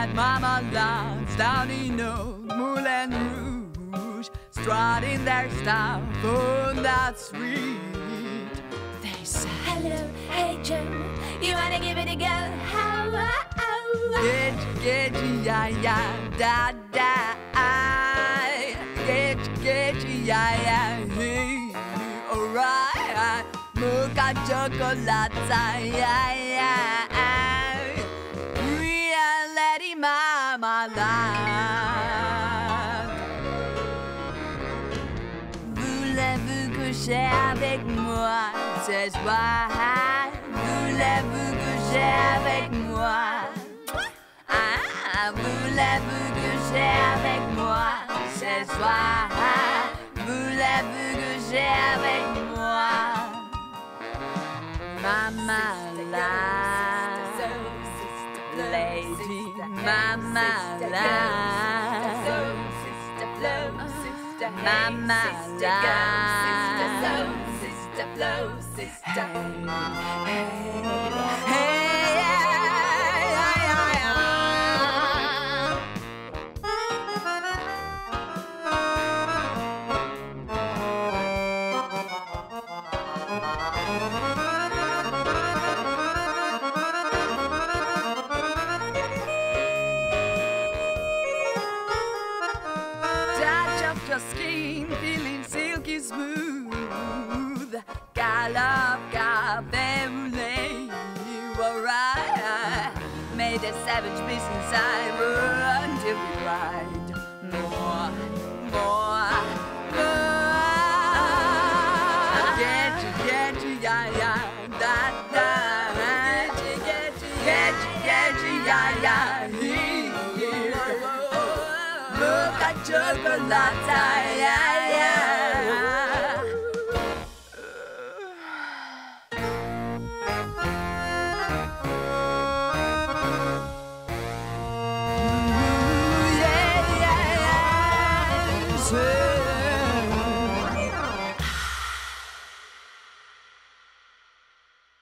like marmalades down in old Moulin Rouge, strutting their stuff on that street. They say, hello, hey Joe, you wanna give it a go? How? Get you, yeah, yeah, da, da, get you, yeah, yeah, hey, alright, mocha chocolate, yeah, yeah, real lady marmalade. Voulez-vous coucher avec moi ce soir? Voulez-vous coucher avec moi? Voulez-vous coucher avec moi ce soir? Voulez-vous coucher avec moi? Marmalade, lady marmalade, your skin feeling silky smooth, gallop, cafe roulé, you were right. Made a savage bliss inside until we cried more, more, more. Get you, yeah, yeah, da, da. Get you, yeah, yeah. Mocha chocolate, yeah.